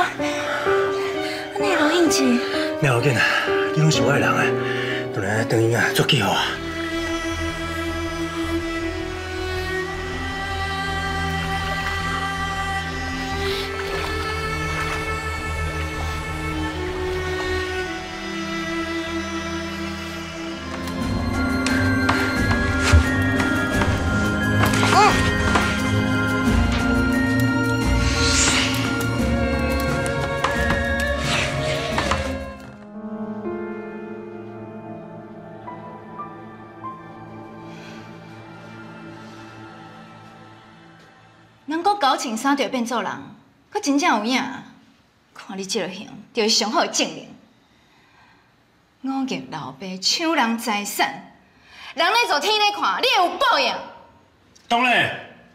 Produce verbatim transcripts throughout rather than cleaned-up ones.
安尼落应气。 没要紧啊，你拢是我的人诶，当然等于啊做记号啊。 人讲搞穿衫就会变做人，可真正有影。看你这个型，就是上好的证明。五业老爸抢人财产，人咧做天咧看，你会有报应。 当然。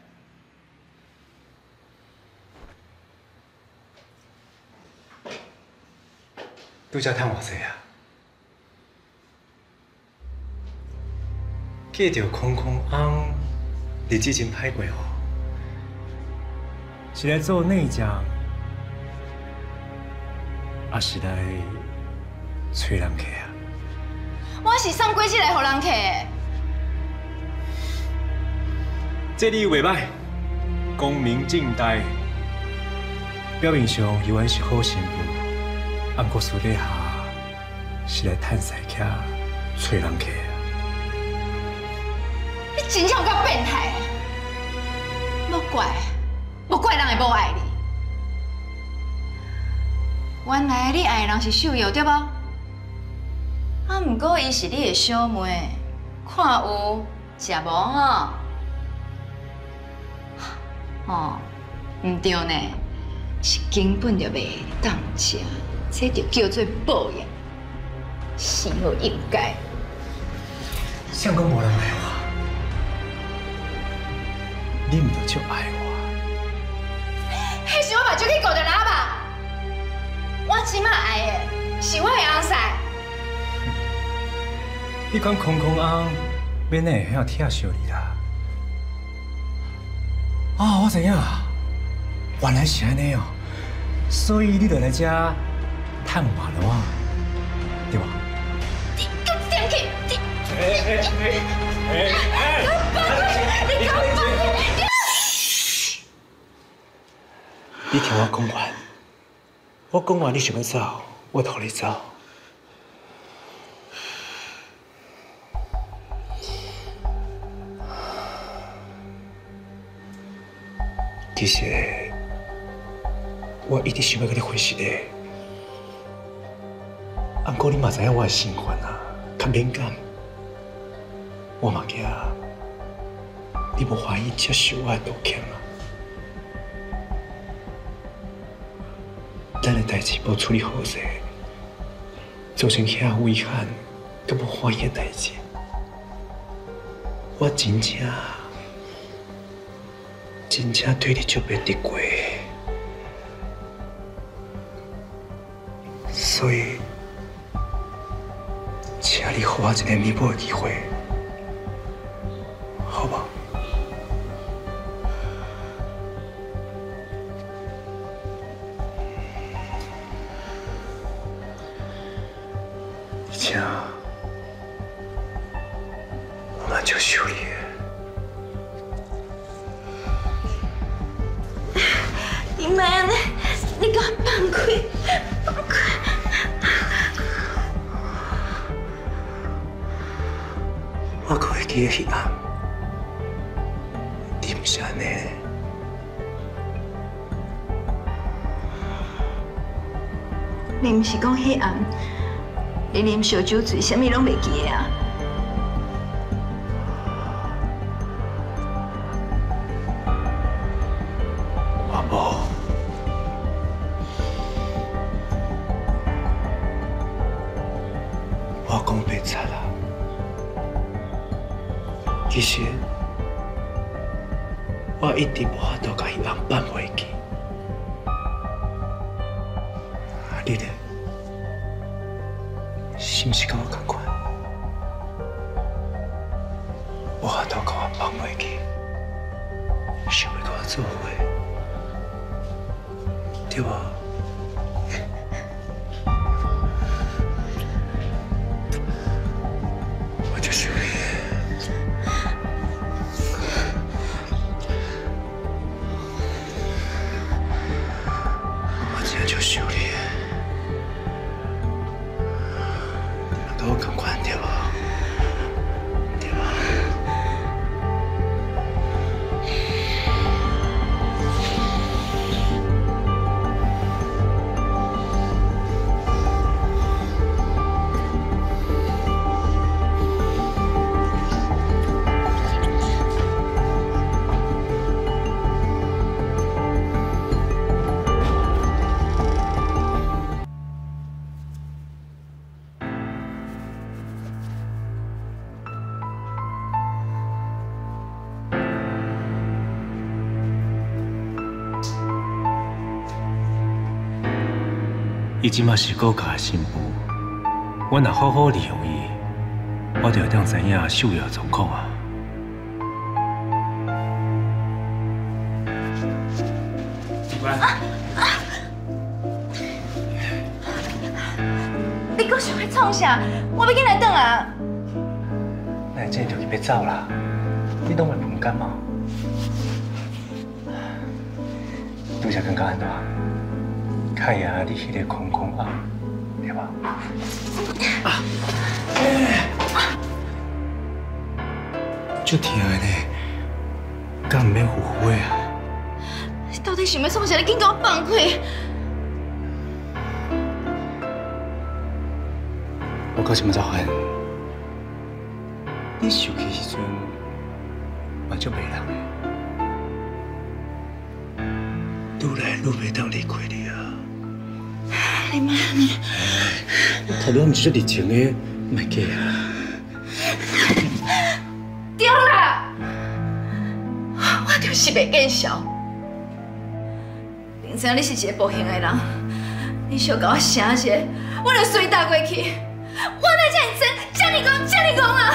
拄则趁偌济啊？记着空空翁日子真歹过吼。 是来做内将，还是来找人客啊？ 我是送几只来互人客的。 这你袂歹，光明正大。表面上以为是好媳妇，啊，不过私底下是来趁财客、找人客啊。 你真正有够变态！莫怪。 莫怪人会无爱你，原来你爱的人是秀瑶对无？啊，不过伊是你的小妹，看有食无吼？哦，唔对呢，是根本就袂当食，这就叫做报应，死好应该。 相公无人爱我，你唔就就爱我？ 迄是我目睭去顾着喇叭，我即马爱的是我的翁婿。 你讲空空翁，免会遐疼惜你啦？啊，我知影，原来是安尼哦，所以你就来这探话了啊，对吧？ 你给我点去！你哎哎哎哎哎！ 你给我放开！ 你听我讲完，我讲完你想要走，我同你走。其实我一直想要跟你分析的，不过你嘛知影我的身份啊，较敏感，我嘛惊你无欢喜接受我的道歉啊。 咱的代志无处理好势，造成遐遗憾，佮无欢喜的代志，我真正真正对你足袂得过，所以，请你给我一个弥补的机会，好不好？ 请，我们就修理。 你莫安尼，你给我放开，放开！ 我可会记得迄暗，你不是安尼。 你唔是讲迄暗？ 你啉烧酒醉，啥物拢袂记的啊？ 我无。我讲白贼啦，其实我一直无法度甲迄人放袂记。你咧？ 是毋是跟我同款？我下头甲我放袂记，想要甲我做伙，对无？ 伊即马是国家的新妇，我若好好利用伊，我就会当知影秀瑶状况啊。乖。 你搁想要创啥？我要紧来转啊！ 那这就去要走啦，你拢会唔感冒？拄则感觉安怎？看呀，你迄个空空啊，对吧？啊！足疼的呢，敢唔免后悔啊？ 你到底想要创啥？你紧给我放开！ 我到现在才发现，你受气时阵，嘛足袂人的，愈来愈袂当离开你啊！ 你妈呢？ 头拄毋是足热情的，卖假啊！ 对啦，我就是袂见笑。明知你是一个无幸的人，你小甲我声一下，我就随打过去。我哪遮尔真，遮尔戆，遮尔戆啊！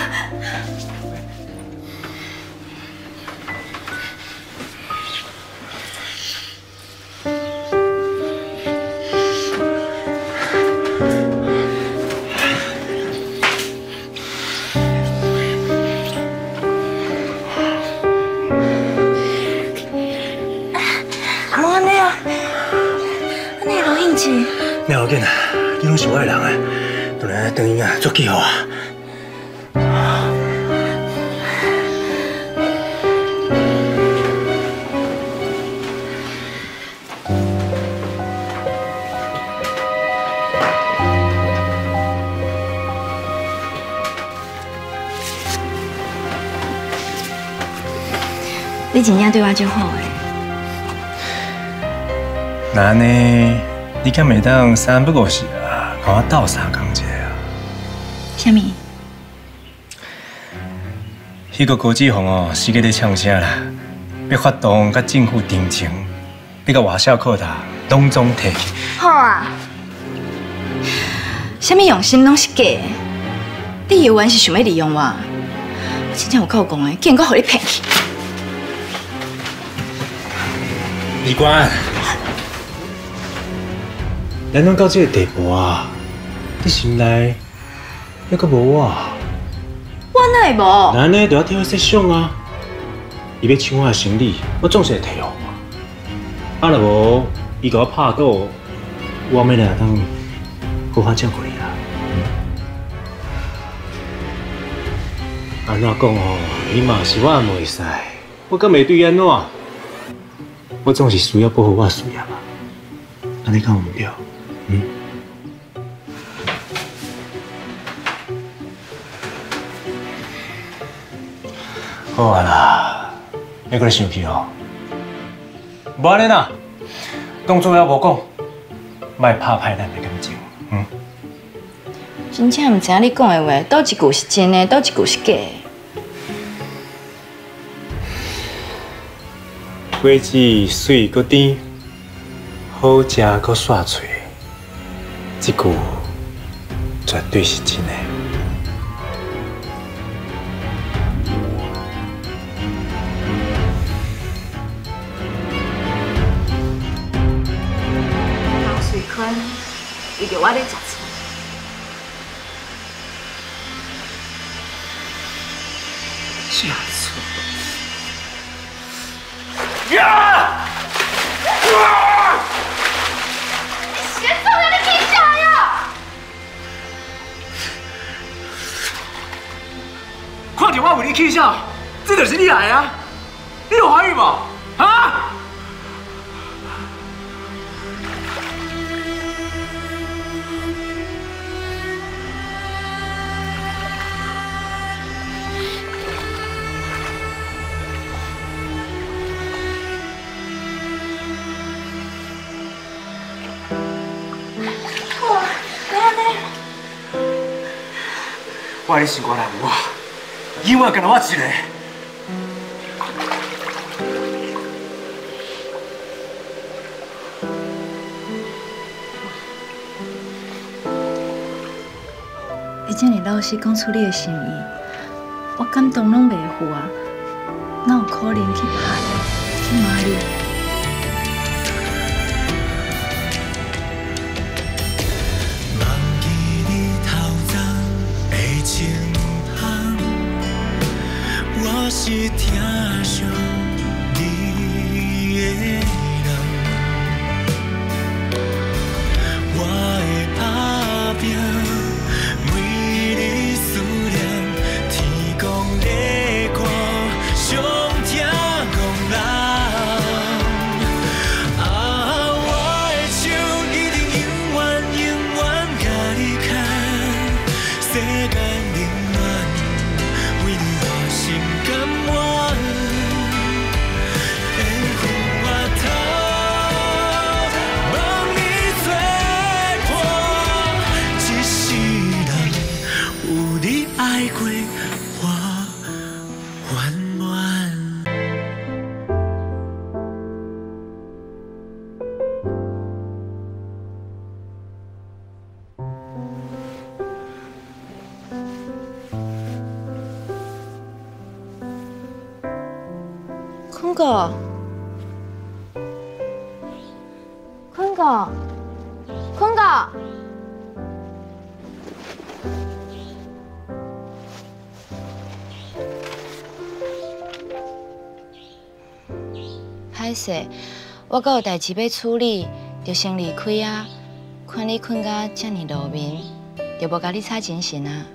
莫安尼啊，安尼好应气。 哪要紧啊？你拢是我的人啊！当然等于啊，足记号啊！ 你真正对我足好诶。 那安尼，你敢袂当三不五时啊，跟我斗相共者啊？ 啥物？ 迄个高志宏哦，死个咧呛啥啦？要发动甲政府定情，要甲外校扩大，拢总摕去。 好啊！啥物用心拢是假的，你以为是想要利用我？我真正有够讲的，竟然搁互你骗去！ 李官，咱拢到这个地步啊，你心内还阁无我？ 我哪会无？ 咱呢就要替我设想啊！伊要抢我的行李，我总是会摕互嘛。啊，若无伊甲我拍鼓，我免来当好好照顾你啦。安怎讲哦？伊嘛是我的袂使，我敢袂对安怎？我总是需要保护我的事业嘛。安尼讲有毋对？嗯。好啊啦，你搁咧生气哦？无安尼啦，当作也无讲，莫拍歹咱的感情，嗯。 真正毋知影你讲的话，倒一句是真的，倒一句是假的。 果子水搁甜，好食搁煞脆，这句绝对是真的。 唐水坤为着我咧食醋， 下醋。呀！ 你先放下你起下呀！ 看到我为你起笑，这就是你来啊！你有怀孕无？啊？我你是我人我，永远跟我一个。 这么老实讲出你的心意，我感动拢袂赴啊，哪有可能去拍你、去骂你？ 忘记你头前的情项，我是疼上你的人，我会打拼。 坤哥，坤哥，坤哥，歹势，我阁有代志要处理，就先离开啊。看你困甲遮尔落眠，就无甲你吵精神啊。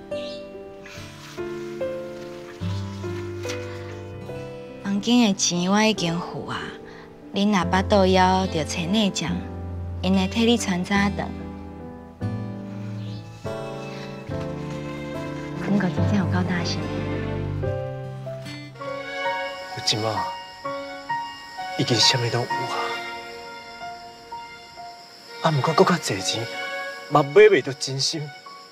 房间的钱我已经付啊，恁若巴肚枵，就找内将，因会替你穿早顿。坤哥真正有够大心的。 我即马已经啥物拢有啊，啊，毋过搁较侪钱，嘛买袂到真心。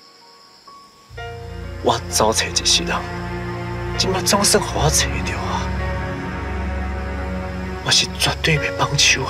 我早找一世人，即马总算互我找着啊！ 我是绝对袂放手的。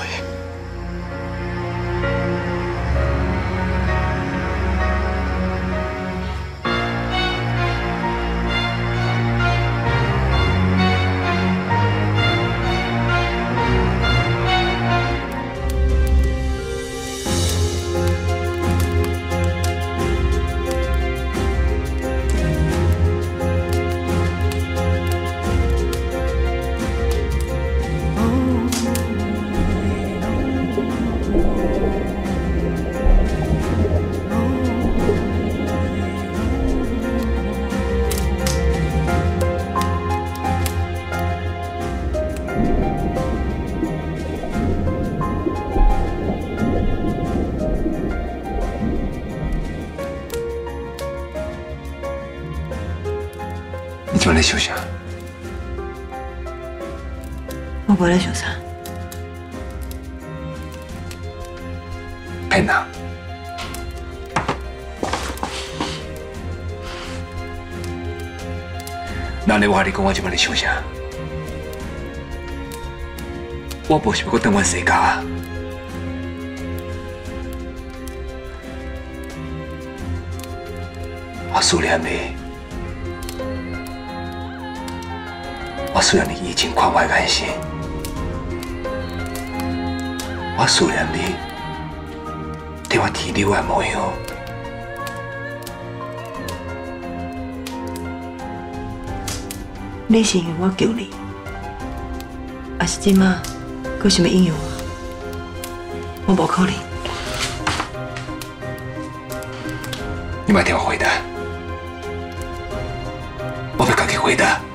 你今晚在想啥？ 我无咧想啥。 骗人！那你话你讲我今晚在想啥？我无想要等阮世家。我思念你。 我思念你以前宽怀眼神，我思念你对我提溜的模样。 你是因为我救你，还是即马搁想要引诱我？我无可能。 你莫替我回答，我要家己回答。